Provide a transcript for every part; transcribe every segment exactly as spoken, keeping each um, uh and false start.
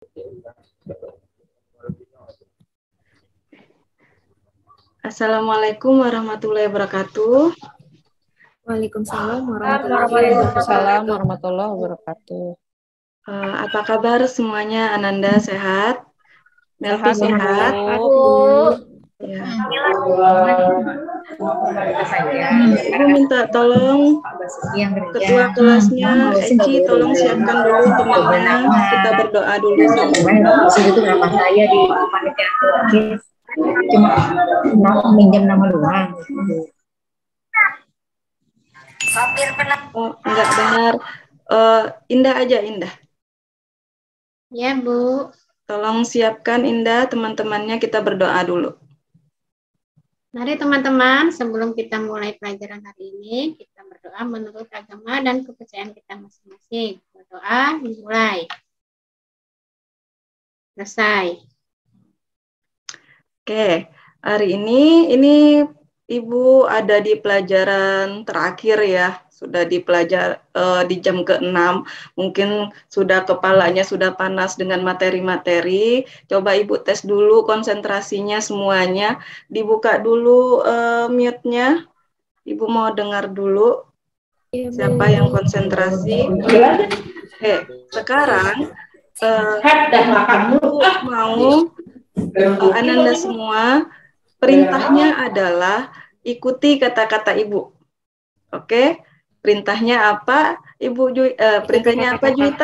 Assalamualaikum warahmatullahi wabarakatuh. Waalaikumsalam warahmatullahi wabarakatuh. Uh, apa kabar semuanya? Ananda sehat? Melty sehat? Sehat, Bu. Ya. Ibu minta tolong ketua kelasnya, Eci, tolong siapkan dulu temannya. Kita berdoa dulu sama-sama. Saya di panitia cuma minjem nama doang. Oh, enggak benar. Uh, Indah aja, Indah. Ya, Bu. Tolong siapkan Indah, teman-temannya, kita berdoa dulu. Mari teman-teman, sebelum kita mulai pelajaran hari ini, kita berdoa menurut agama dan kepercayaan kita masing-masing. Berdoa dimulai. Selesai. Oke, hari ini ini Ibu ada di pelajaran terakhir ya, sudah di pelajar uh, di jam keenam, mungkin sudah kepalanya sudah panas dengan materi-materi. Coba Ibu tes dulu konsentrasinya semuanya, dibuka dulu uh, mute-nya. Ibu mau dengar dulu siapa yang konsentrasi. Oke, sekarang uh, Ibu mau uh, Ananda semua. Perintahnya adalah ikuti kata-kata Ibu. Oke, perintahnya apa? Ibu Ju, eh, perintahnya apa Juita?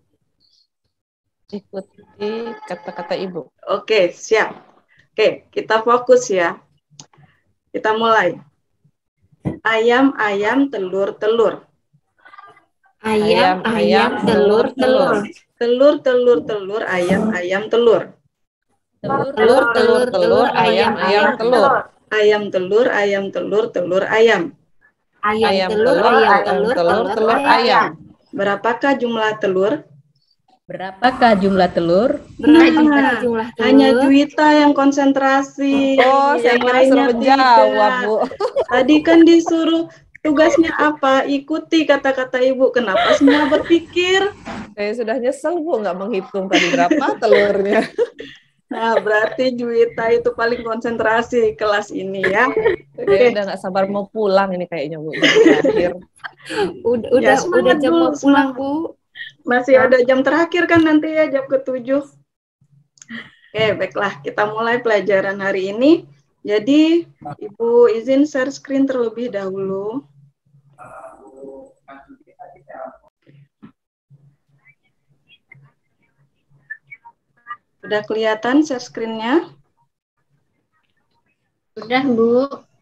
Ikuti kata-kata Ibu. Oke, siap. Oke, kita fokus ya. Kita mulai. Ayam, ayam, telur, telur. Ayam, ayam, telur, telur. Telur, telur, telur, ayam, ayam, telur. Telur, telur, telur, telur, ayam, ayam, telur. Ayam, telur, ayam, telur, telur, ayam. Ayam, telur, ayam, telur, telur, telur, ayam. Berapakah jumlah telur? Berapakah jumlah telur? Nah, jumlah telur? Hanya Juwita yang konsentrasi. Oh, saya kira suruh menjawab, Bu. Tadi kan disuruh tugasnya apa? Ikuti kata-kata Ibu. Kenapa semua berpikir? Saya sudah nyesel, Bu, nggak menghitung tadi berapa telurnya. Nah, berarti Juwita itu paling konsentrasi kelas ini ya. Oke, okay. Udah nggak sabar mau pulang ini kayaknya, Bu. Terakhir. Udah, udah, ya, udah jam mau pulang, Bu. Masih ada jam terakhir kan nanti ya, jam ketujuh. Oke, baiklah. Kita mulai pelajaran hari ini. Jadi, Ibu izin share screen terlebih dahulu. Sudah kelihatan share screen-nya? Sudah, Bu.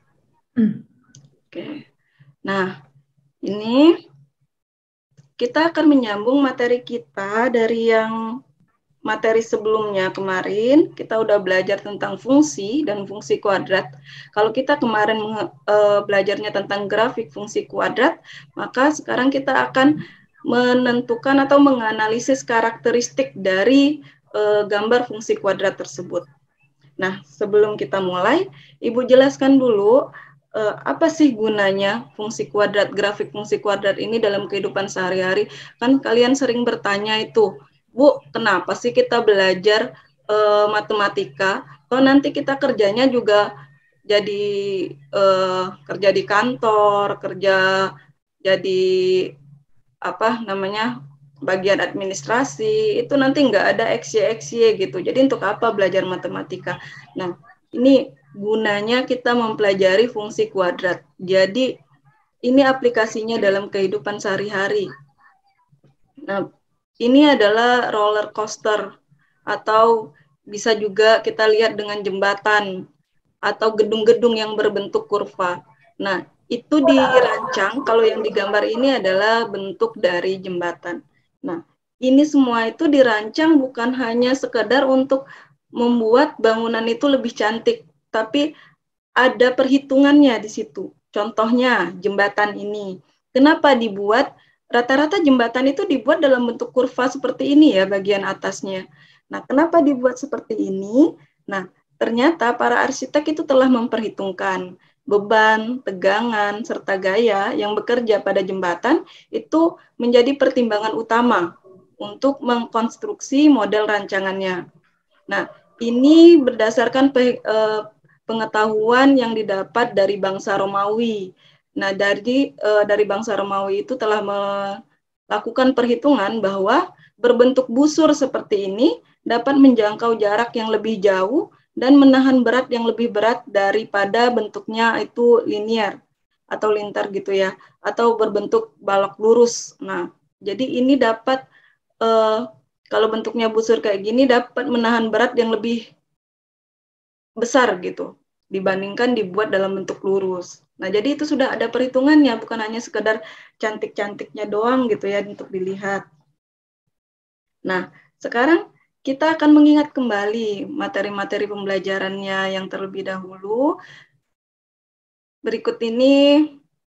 Oke. Nah, ini kita akan menyambung materi kita dari yang materi sebelumnya kemarin. Kita udah belajar tentang fungsi dan fungsi kuadrat. Kalau kita kemarin uh, belajarnya tentang grafik fungsi kuadrat, maka sekarang kita akan menentukan atau menganalisis karakteristik dari uh, gambar fungsi kuadrat tersebut. Nah, sebelum kita mulai, Ibu jelaskan dulu uh, apa sih gunanya fungsi kuadrat, grafik fungsi kuadrat ini dalam kehidupan sehari-hari. Kan kalian sering bertanya itu, Bu, kenapa sih kita belajar uh, matematika? Kalau nanti kita kerjanya juga jadi uh, kerja di kantor, kerja jadi apa namanya bagian administrasi, itu nanti nggak ada X Y X Y gitu. Jadi untuk apa belajar matematika? Nah, ini gunanya kita mempelajari fungsi kuadrat. Jadi ini aplikasinya dalam kehidupan sehari-hari. Nah, ini adalah roller coaster atau bisa juga kita lihat dengan jembatan atau gedung-gedung yang berbentuk kurva. Nah, itu dirancang, kalau yang digambar ini adalah bentuk dari jembatan. Nah, ini semua itu dirancang bukan hanya sekedar untuk membuat bangunan itu lebih cantik, tapi ada perhitungannya di situ. Contohnya, jembatan ini. Kenapa dibuat? Rata-rata jembatan itu dibuat dalam bentuk kurva seperti ini ya, bagian atasnya. Nah, kenapa dibuat seperti ini? Nah, ternyata para arsitek itu telah memperhitungkan beban, tegangan, serta gaya yang bekerja pada jembatan itu menjadi pertimbangan utama untuk mengkonstruksi model rancangannya. Nah, ini berdasarkan pe, eh, pengetahuan yang didapat dari bangsa Romawi. Nah, dari eh, dari bangsa Romawi itu telah melakukan perhitungan bahwa berbentuk busur seperti ini dapat menjangkau jarak yang lebih jauh dan menahan berat yang lebih berat daripada bentuknya itu linear atau lintar gitu ya, atau berbentuk balok lurus. Nah, jadi ini dapat eh, kalau bentuknya busur kayak gini dapat menahan berat yang lebih besar gitu dibandingkan dibuat dalam bentuk lurus. Nah, jadi itu sudah ada perhitungannya, bukan hanya sekedar cantik-cantiknya doang gitu ya untuk dilihat. Nah, sekarang kita akan mengingat kembali materi-materi pembelajarannya yang terlebih dahulu. Berikut ini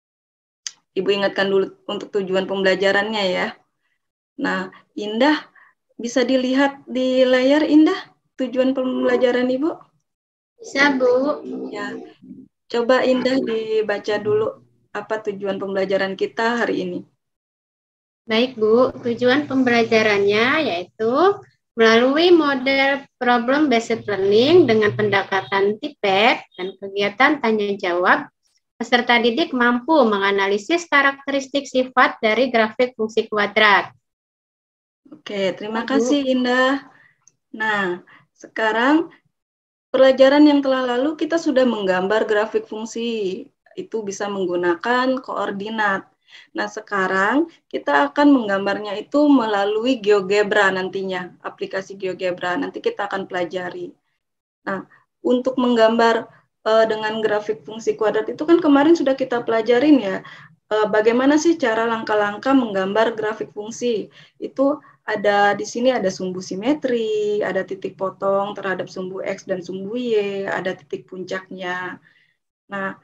Ibu ingatkan dulu untuk tujuan pembelajarannya ya. Nah, Indah, bisa dilihat di layar Indah tujuan pembelajaran Ibu? Bisa, Bu. Ya, coba Indah dibaca dulu apa tujuan pembelajaran kita hari ini. Baik, Bu. Tujuan pembelajarannya yaitu melalui model problem based learning dengan pendekatan T P E C dan kegiatan tanya jawab, peserta didik mampu menganalisis karakteristik sifat dari grafik fungsi kuadrat. Oke, terima Bu. kasih Indah. Nah, sekarang pelajaran yang telah lalu kita sudah menggambar grafik fungsi. Itu bisa menggunakan koordinat. Nah, sekarang kita akan menggambarnya itu melalui GeoGebra nantinya, aplikasi GeoGebra. Nanti kita akan pelajari. Nah, untuk menggambar uh, dengan grafik fungsi kuadrat itu kan kemarin sudah kita pelajarin ya. Uh, bagaimana sih cara langkah-langkah menggambar grafik fungsi? Itu ada di sini ada sumbu simetri, ada titik potong terhadap sumbu X dan sumbu Y, ada titik puncaknya. Nah,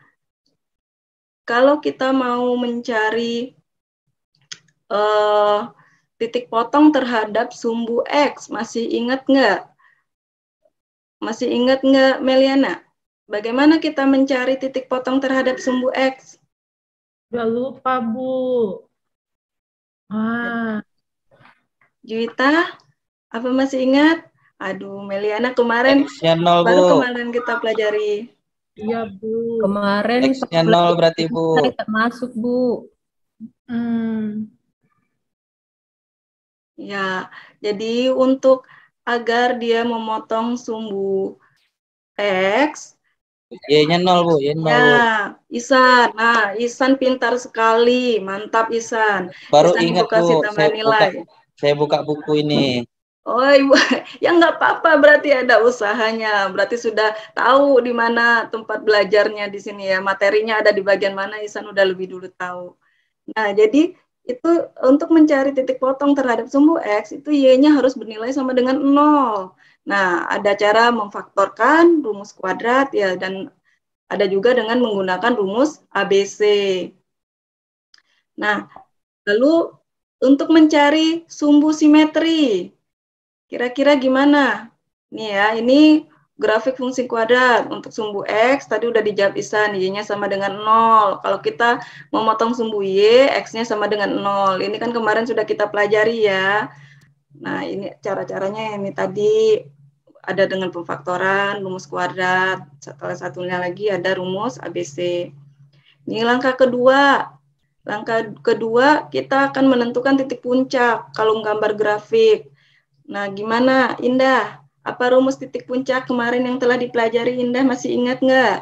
kalau kita mau mencari uh, titik potong terhadap sumbu X, masih ingat nggak? Masih ingat nggak, Meliana? Bagaimana kita mencari titik potong terhadap sumbu X? Udah lupa, Bu. Ah. Juwita, apa masih ingat? Aduh, Meliana kemarin, X-nya nol, baru Bu. kemarin kita pelajari. Iya, Bu. Kemarin X-nya nol berarti, Bu. saya tak masuk, Bu. Hmm. Ya, jadi untuk agar dia memotong sumbu X, Y-nya nol, Bu. Y nol, Bu. ya, Isan. Nah, Isan pintar sekali. Mantap, Isan. Baru Isan ingat, Ibu kasih Bu. tambah Saya buka, nilai. saya buka buku ini. Oh, Ibu, ya nggak apa-apa, berarti ada usahanya. Berarti sudah tahu di mana tempat belajarnya di sini ya. Materinya ada di bagian mana, Isan udah lebih dulu tahu. Nah, jadi itu untuk mencari titik potong terhadap sumbu X, itu Y-nya harus bernilai sama dengan nol. Nah, ada cara memfaktorkan rumus kuadrat ya, dan ada juga dengan menggunakan rumus A B C. Nah, lalu untuk mencari sumbu simetri, kira-kira gimana? Nih ya, ini grafik fungsi kuadrat. Untuk sumbu X, tadi udah dijawab Isan, Y-nya sama dengan nol. Kalau kita memotong sumbu Y, X-nya sama dengan nol. Ini kan kemarin sudah kita pelajari ya. Nah, ini cara-caranya ini tadi ada dengan pemfaktoran, rumus kuadrat. Salah satunya lagi ada rumus A B C. Ini langkah kedua. Langkah kedua, kita akan menentukan titik puncak kalau menggambar grafik. Nah, gimana Indah? Apa rumus titik puncak kemarin yang telah dipelajari Indah masih ingat nggak?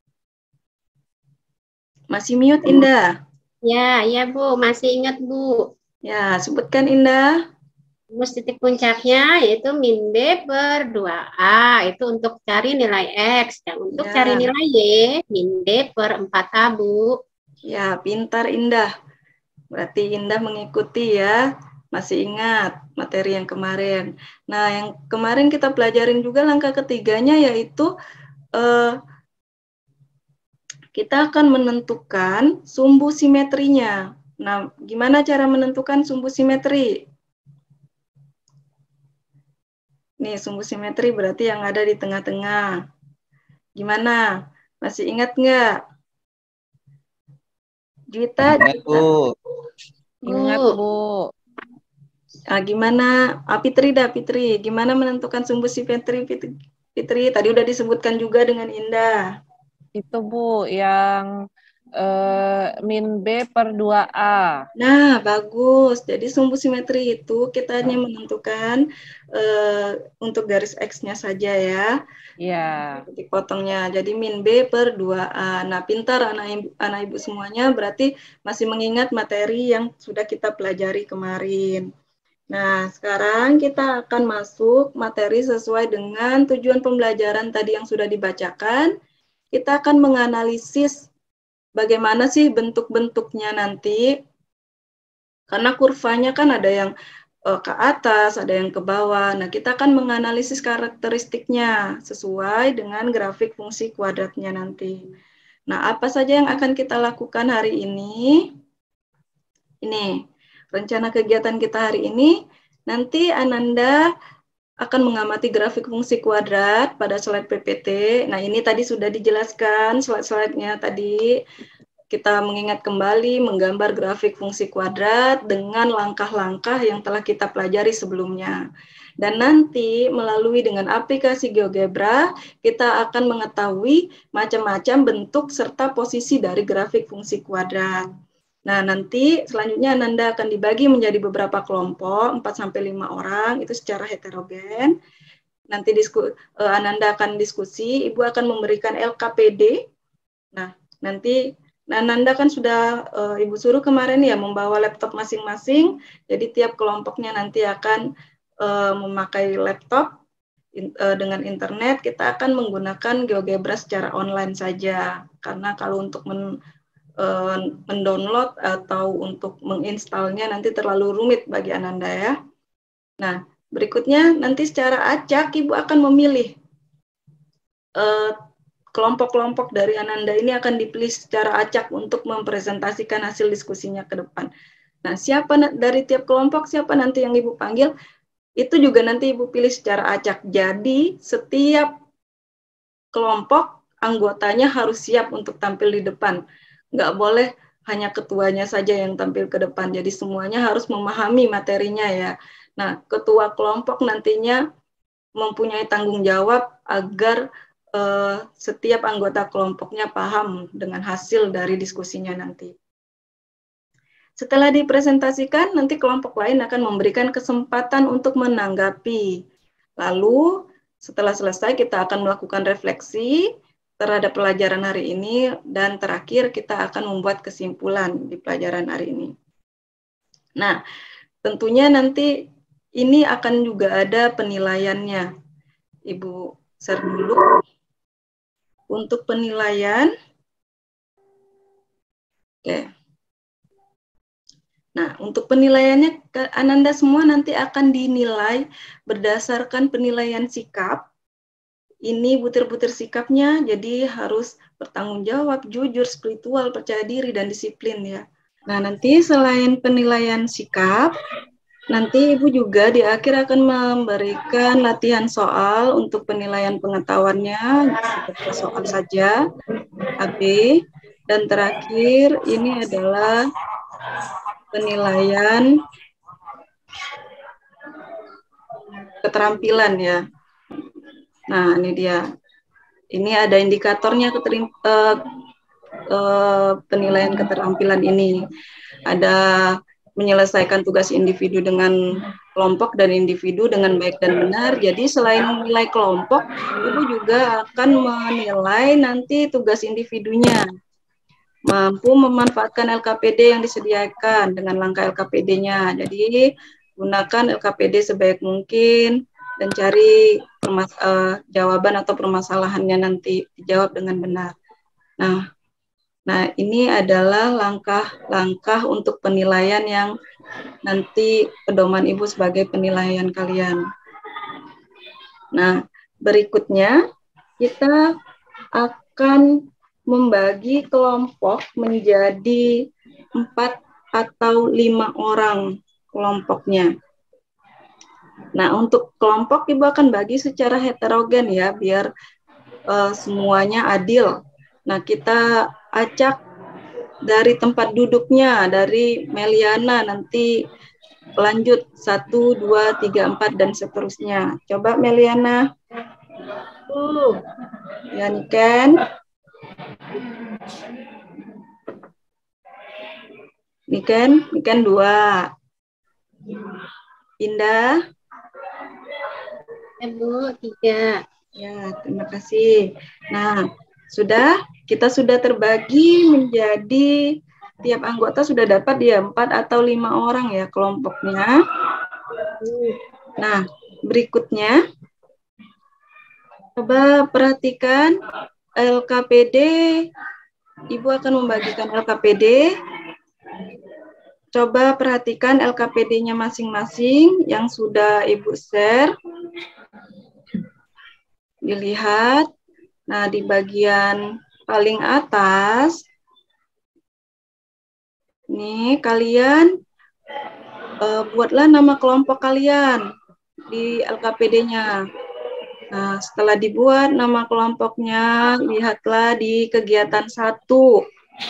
Masih mute Indah? Ya, ya Bu, masih ingat Bu. Ya, sebutkan Indah. Rumus titik puncaknya yaitu min B per dua A, itu untuk cari nilai X. Dan untuk Ya. cari nilai Y, min D per empat A, Bu. Ya, pintar Indah. Berarti Indah mengikuti ya. Masih ingat materi yang kemarin. Nah, yang kemarin kita pelajarin juga langkah ketiganya yaitu eh, kita akan menentukan sumbu simetrinya. Nah, gimana cara menentukan sumbu simetri? Nih, sumbu simetri berarti yang ada di tengah-tengah. Gimana? Masih ingat nggak? Juwita? Ingat, Bu. Ingat, Bu. Nah, Nah, gimana, ah, Fitri dah, Fitri, gimana menentukan sumbu simetri, Fitri? Fitri, tadi udah disebutkan juga dengan Indah. Itu Bu, yang eh, min B per dua A. Nah, bagus. Jadi sumbu simetri itu kita hanya menentukan uh, untuk garis X-nya saja ya. Iya. Titik potongnya. Jadi min B per dua A. Nah, pintar anak ibu, anak ibu semuanya, berarti masih mengingat materi yang sudah kita pelajari kemarin. Nah, sekarang kita akan masuk materi sesuai dengan tujuan pembelajaran tadi yang sudah dibacakan. Kita akan menganalisis bagaimana sih bentuk-bentuknya nanti. Karena kurvanya kan ada yang uh, ke atas, ada yang ke bawah. Nah, kita akan menganalisis karakteristiknya sesuai dengan grafik fungsi kuadratnya nanti. Nah, apa saja yang akan kita lakukan hari ini? Ini, rencana kegiatan kita hari ini. Nanti Ananda akan mengamati grafik fungsi kuadrat pada slide P P T. Nah, ini tadi sudah dijelaskan slide-slide-nya tadi. Kita mengingat kembali menggambar grafik fungsi kuadrat dengan langkah-langkah yang telah kita pelajari sebelumnya. Dan nanti melalui dengan aplikasi GeoGebra, kita akan mengetahui macam-macam bentuk serta posisi dari grafik fungsi kuadrat. Nah, nanti selanjutnya Ananda akan dibagi menjadi beberapa kelompok, empat sampai lima orang, itu secara heterogen. Nanti disku, Ananda akan diskusi, Ibu akan memberikan L K P D. Nah, nanti Nah, Nanda kan sudah uh, Ibu suruh kemarin ya membawa laptop masing-masing, jadi tiap kelompoknya nanti akan uh, memakai laptop in, uh, dengan internet. Kita akan menggunakan GeoGebra secara online saja, karena kalau untuk men, uh, mendownload atau untuk menginstalnya nanti terlalu rumit bagi Ananda ya. Nah, berikutnya nanti secara acak Ibu akan memilih uh, kelompok-kelompok dari Ananda ini akan dipilih secara acak untuk mempresentasikan hasil diskusinya ke depan. Nah, siapa dari tiap kelompok, siapa nanti yang Ibu panggil, itu juga nanti Ibu pilih secara acak. Jadi, setiap kelompok anggotanya harus siap untuk tampil di depan. Nggak boleh hanya ketuanya saja yang tampil ke depan. Jadi, semuanya harus memahami materinya ya. Nah, ketua kelompok nantinya mempunyai tanggung jawab agar Uh, setiap anggota kelompoknya paham dengan hasil dari diskusinya nanti. Setelah dipresentasikan, nanti kelompok lain akan memberikan kesempatan untuk menanggapi. Lalu, setelah selesai, kita akan melakukan refleksi terhadap pelajaran hari ini, dan terakhir kita akan membuat kesimpulan di pelajaran hari ini. Nah, tentunya nanti ini akan juga ada penilaiannya. Ibu share dulu. Untuk penilaian, oke. Nah, untuk penilaiannya, Ananda semua nanti akan dinilai berdasarkan penilaian sikap. Ini butir-butir sikapnya, jadi harus bertanggung jawab, jujur, spiritual, percaya diri, dan disiplin ya. Nah, nanti selain penilaian sikap, nanti Ibu juga di akhir akan memberikan latihan soal untuk penilaian pengetahuannya, beberapa soal saja, A B, dan terakhir ini adalah penilaian keterampilan ya. Nah, ini dia. Ini ada indikatornya keterim, uh, uh, penilaian keterampilan ini. Ada menyelesaikan tugas individu dengan kelompok dan individu dengan baik dan benar. Jadi selain nilai kelompok, Ibu juga akan menilai nanti tugas individunya. Mampu memanfaatkan L K P D yang disediakan dengan langkah L K P D-nya. Jadi gunakan L K P D sebaik mungkin dan cari permas uh, jawaban atau permasalahannya nanti dijawab dengan benar. Nah, Nah, ini adalah langkah-langkah untuk penilaian yang nanti pedoman Ibu sebagai penilaian kalian. Nah, berikutnya kita akan membagi kelompok menjadi empat atau lima orang kelompoknya. Nah, untuk kelompok Ibu akan bagi secara heterogen ya, biar uh, semuanya adil. Nah, kita acak dari tempat duduknya, dari Meliana nanti lanjut satu, dua, tiga, empat, dan seterusnya. Coba Meliana. Bu. Ya, Niken. Niken, Niken dua. Indah. Ya, Bu, tiga. Ya, terima kasih. Nah, sudah, kita sudah terbagi menjadi tiap anggota sudah dapat ya empat atau lima orang ya kelompoknya. Nah, berikutnya coba perhatikan L K P D. Ibu akan membagikan L K P D. Coba perhatikan L K P D-nya masing-masing yang sudah Ibu share. Dilihat. Nah, di bagian paling atas, nih kalian uh, buatlah nama kelompok kalian di L K P D-nya. Nah, setelah dibuat nama kelompoknya, lihatlah di kegiatan satu.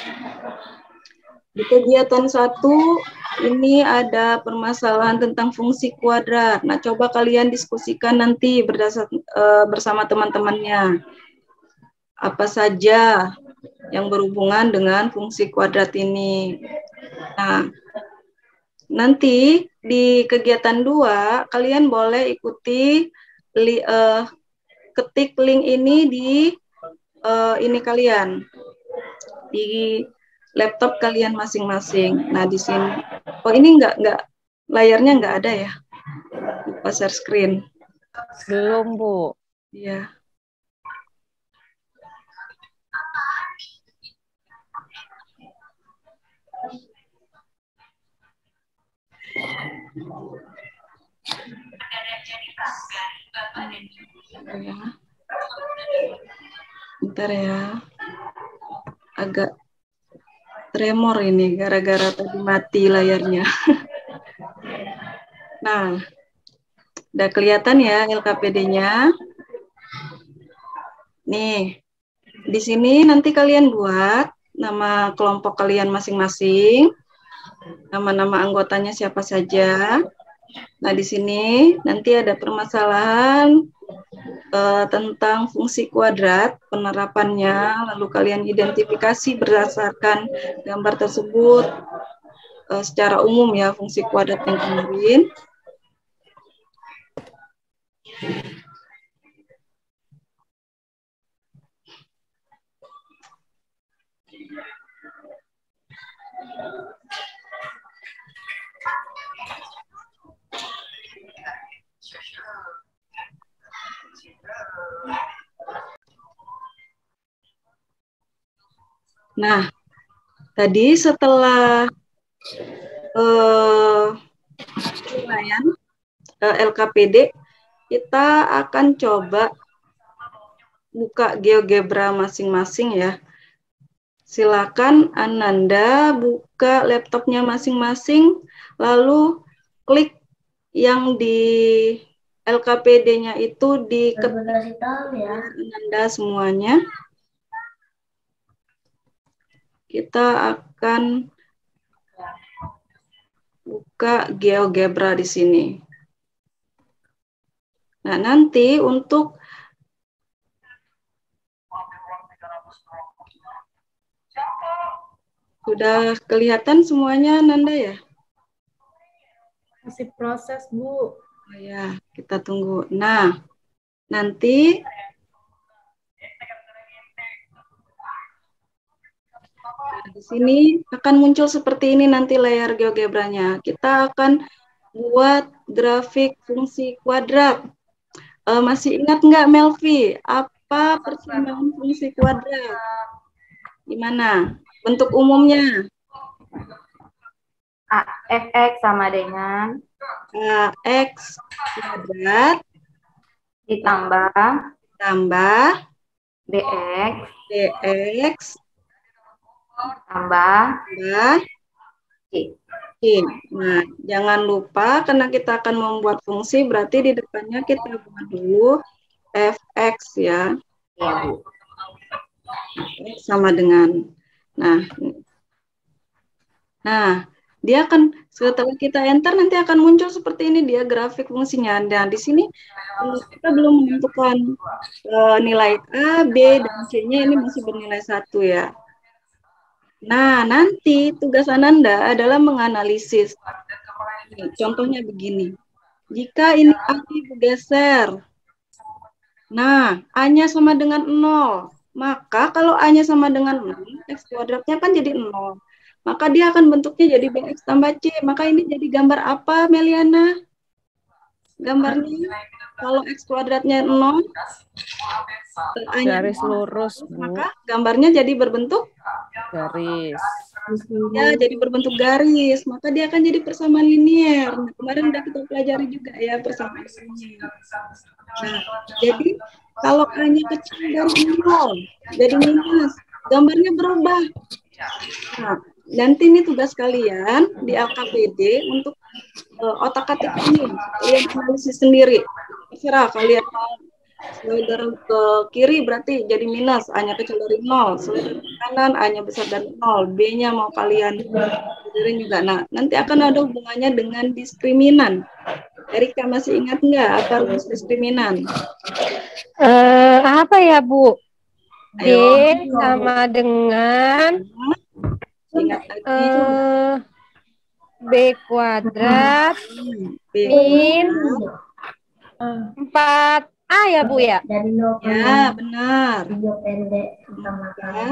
Di kegiatan satu, ini ada permasalahan tentang fungsi kuadrat. Nah, coba kalian diskusikan nanti berdasar, uh, bersama teman-temannya. Apa saja yang berhubungan dengan fungsi kuadrat ini. Nah, nanti di kegiatan dua, kalian boleh ikuti li, uh, ketik link ini di uh, ini kalian di laptop kalian masing-masing. Nah, di sini, oh ini enggak enggak layarnya enggak ada ya, lupa share screen. Belum, Bu. Iya. Ya. Bentar ya. Agak tremor ini gara-gara tadi mati layarnya. Nah, udah kelihatan ya L K P D-nya. Nih, di sini nanti kalian buat nama kelompok kalian masing-masing, nama-nama anggotanya siapa saja. Nah, di sini nanti ada permasalahan uh, tentang fungsi kuadrat, penerapannya, lalu kalian identifikasi berdasarkan gambar tersebut uh, secara umum ya, fungsi kuadrat yang kemarin. Nah, tadi setelah uh, penilaian uh, L K P D, kita akan coba buka GeoGebra masing-masing ya. Silakan Ananda buka laptopnya masing-masing, lalu klik yang di L K P D-nya itu di ya. Ananda semuanya. Kita akan buka GeoGebra di sini. Nah, nanti untuk sudah kelihatan semuanya, Nanda ya? Masih proses, Bu. Oh ya, kita tunggu. Nah, nanti nah, di sini akan muncul seperti ini nanti layar GeoGebra-nya. Kita akan buat grafik fungsi kuadrat. E, masih ingat nggak Melvi? Apa persamaan fungsi kuadrat? Gimana? Bentuk umumnya? A, fx sama dengan Ax kuadrat ditambah tambah bx dx tambah tambah c. c. Nah, jangan lupa karena kita akan membuat fungsi, berarti di depannya kita buat dulu fx ya. Ya, Bu. Sama dengan, nah, nah dia akan setelah kita enter nanti akan muncul seperti ini dia grafik fungsinya. Dan di sini eh, kita belum menentukan eh, nilai A, B, dan C-nya ini masih bernilai satu ya. Nah, nanti tugas Ananda adalah menganalisis. Nih, contohnya begini. Jika ini A bergeser, nah, A-nya sama dengan nol. Maka kalau A-nya sama dengan nol, X kuadratnya kan jadi nol. Maka dia akan bentuknya jadi B X tambah C. Maka ini jadi gambar apa, Meliana? Gambarnya, kalau X kuadratnya nol, A-nya Garis lurus, Bu. maka gambarnya jadi berbentuk Garis. ya, jadi berbentuk garis, maka dia akan jadi persamaan linier. Nah, kemarin udah kita pelajari juga ya persamaan linier. Nah, jadi kalau A-nya kecil dari nol, jadi minus, gambarnya berubah. Nah, nanti ini tugas kalian di L K P D untuk uh, otak-atik ini, kalian analisis sendiri. Terserah kalian mau slider ke kiri berarti jadi minus, A-nya kecil dari nol, slider ke kanan, A-nya besar dari nol, B-nya mau kalian pikirin juga. Nah, nanti akan ada hubungannya dengan diskriminan. Erika masih ingat nggak apa rumus diskriminan? Eh, apa ya, Bu? B Ayo. sama dengan Ingat lagi. eh, B kuadrat B min Ah, empat A ya, Bu ya? ya, benar. Ya.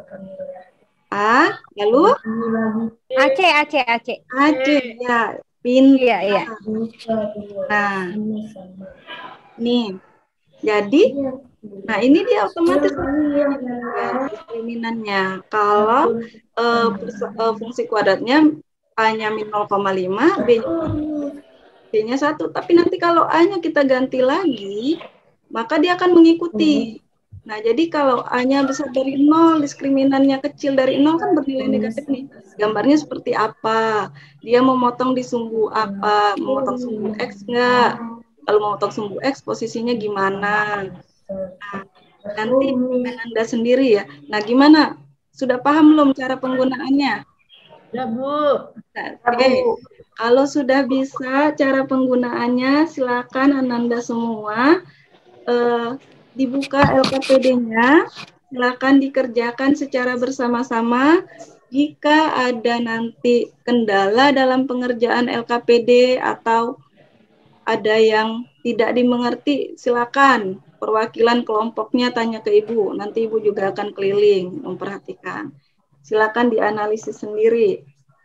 A, lalu A C, A C, A C. A C ya, pin. Iya, iya. Nah, nih. Jadi, nah ini dia otomatis diskriminan-nya. Kalau eh, persa- eh, fungsi kuadratnya A-nya min nol koma lima, B-nya satu. Tapi nanti kalau A-nya kita ganti lagi, maka dia akan mengikuti. Nah, jadi kalau A-nya besar dari nol, diskriminannya kecil dari nol kan bernilai negatif nih. Gambarnya seperti apa? Dia memotong di sumbu apa? Memotong sumbu X enggak? Kalau memotong sumbu X, posisinya gimana? Nah, nanti Anda sendiri ya. Nah, gimana? Sudah paham belum cara penggunaannya? ya Bu. Nah, Oke, kalau sudah bisa cara penggunaannya, silakan Ananda semua eh, dibuka L K P D-nya, silakan dikerjakan secara bersama-sama. Jika ada nanti kendala dalam pengerjaan L K P D atau ada yang tidak dimengerti, silakan perwakilan kelompoknya tanya ke Ibu. Nanti Ibu juga akan keliling memperhatikan. Silakan dianalisis sendiri.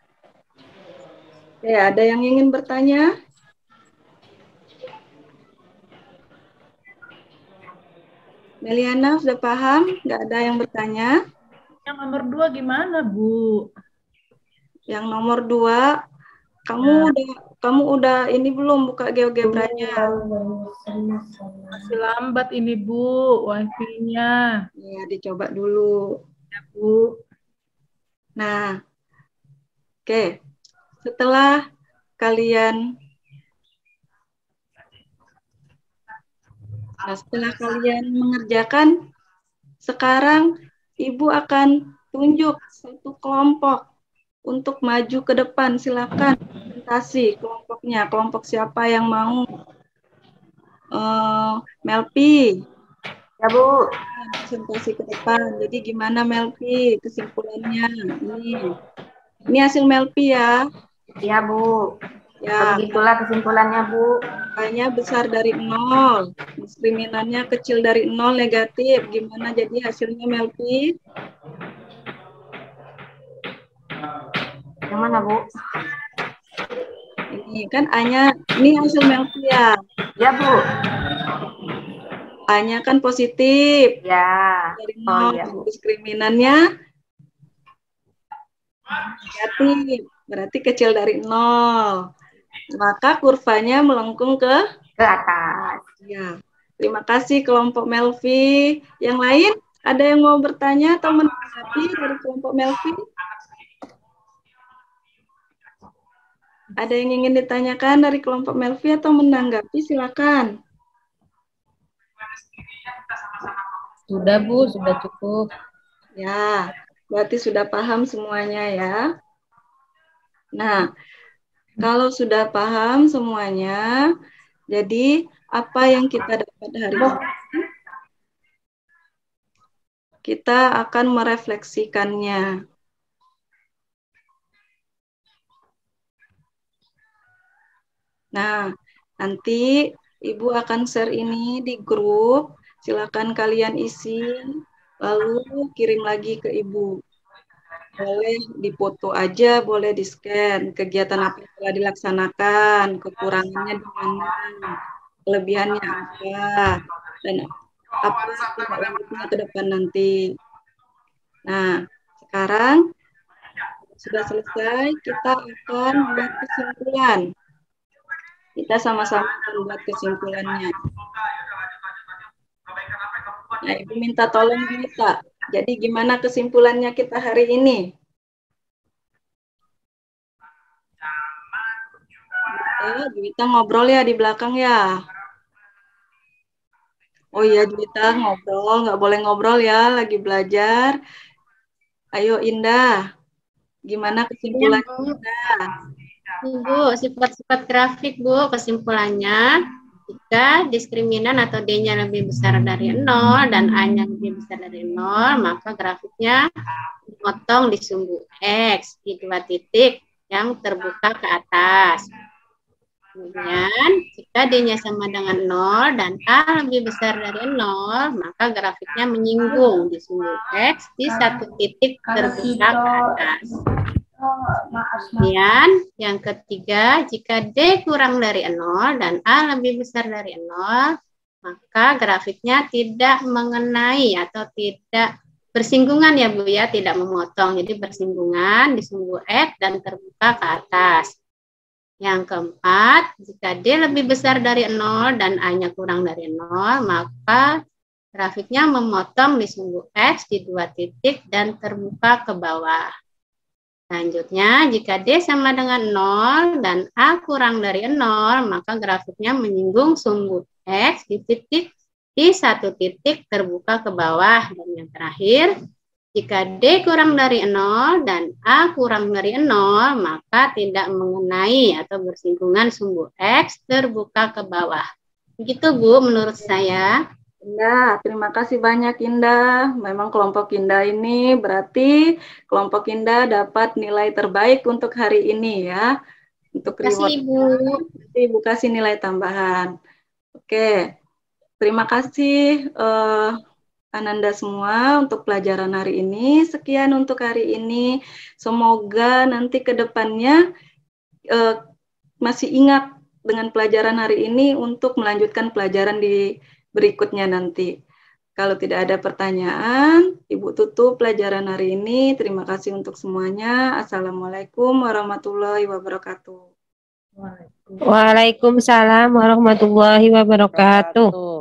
Oke, ada yang ingin bertanya? Meliana sudah paham? Nggak ada yang bertanya? Yang nomor dua gimana Bu? Yang nomor dua, kamu Ya. udah kamu udah ini belum buka GeoGebra-nya? Masih lambat ini Bu, wifi-nya. Ya, dicoba dulu. Ya Bu. Nah, oke. Setelah kalian Nah, setelah kalian mengerjakan, sekarang Ibu akan tunjuk satu kelompok untuk maju ke depan. Silakan presentasi kelompoknya. Kelompok siapa yang mau? Uh, Melpi. Ya Bu. Presentasi ke depan. Jadi gimana Melpi kesimpulannya? Ini, ini hasil Melpi ya. Ya Bu. Ya. Begitulah kesimpulannya Bu. A-nya besar dari nol, diskriminannya kecil dari nol, negatif. Gimana jadi hasilnya Melpi? Yang mana Bu? Ini kan A-nya, ini hasil Melpi ya. Ya Bu. A-nya kan positif. Ya. Dari Oh nol, iya Bu. diskriminannya negatif. Berarti kecil dari nol. Maka kurvanya melengkung ke Ke atas. ya. Terima kasih kelompok Melvi. Yang lain ada yang mau bertanya atau menanggapi dari kelompok Melvi? Ada yang ingin ditanyakan dari kelompok Melvi atau menanggapi? Silakan. Sudah Bu, sudah cukup. Ya, berarti sudah paham semuanya ya. Nah, kalau sudah paham semuanya, jadi apa yang kita dapat hari ini, kita akan merefleksikannya. Nah, nanti Ibu akan share ini di grup. Silakan kalian isi, lalu kirim lagi ke Ibu. Boleh dipoto aja, boleh di-scan. Kegiatan apa yang telah dilaksanakan, kekurangannya di mana, kelebihannya apa, dan apa tindak lanjutnya ke depan nanti. Nah, sekarang sudah selesai, kita akan buat kesimpulan. Kita sama-sama akan buat kesimpulannya. Nah, Ibu minta tolong Juwita. Jadi gimana kesimpulannya kita hari ini? Juwita, Juwita ngobrol ya di belakang ya. Oh iya Juwita ngobrol, nggak boleh ngobrol ya, lagi belajar. Ayo Indah, gimana kesimpulannya Indah? Bu, sifat-sifat grafik Bu, kesimpulannya jika diskriminan atau D-nya lebih besar dari nol dan A-nya lebih besar dari nol, maka grafiknya dipotong di sumbu X di dua titik yang terbuka ke atas. Kemudian, jika D-nya sama dengan nol dan A lebih besar dari nol, maka grafiknya menyinggung di sumbu X di satu titik terbuka ke atas. Kemudian, yang ketiga, jika D kurang dari nol dan A lebih besar dari nol, maka grafiknya tidak mengenai atau tidak bersinggungan ya Bu ya, tidak memotong. Jadi bersinggungan di sumbu X dan terbuka ke atas. Yang keempat, jika D lebih besar dari nol dan A-nya kurang dari nol, maka grafiknya memotong di sumbu X di dua titik dan terbuka ke bawah. Selanjutnya, jika D sama dengan nol dan A kurang dari nol, maka grafiknya menyinggung sumbu X di titik di satu titik terbuka ke bawah. Dan yang terakhir, jika D kurang dari nol dan A kurang dari nol, maka tidak mengenai atau bersinggungan sumbu X terbuka ke bawah. Begitu Bu menurut saya. Indah, terima kasih banyak Indah. Memang kelompok Indah ini berarti kelompok Indah dapat nilai terbaik untuk hari ini ya. Untuk Terima kasih Ibu. Ibu kasih nilai tambahan. Oke, terima kasih uh, Ananda semua untuk pelajaran hari ini. Sekian untuk hari ini. Semoga nanti ke depannya uh, masih ingat dengan pelajaran hari ini untuk melanjutkan pelajaran di berikutnya nanti. Kalau tidak ada pertanyaan, Ibu tutup pelajaran hari ini. Terima kasih untuk semuanya. Assalamualaikum warahmatullahi wabarakatuh. Waalaikumsalam warahmatullahi wabarakatuh.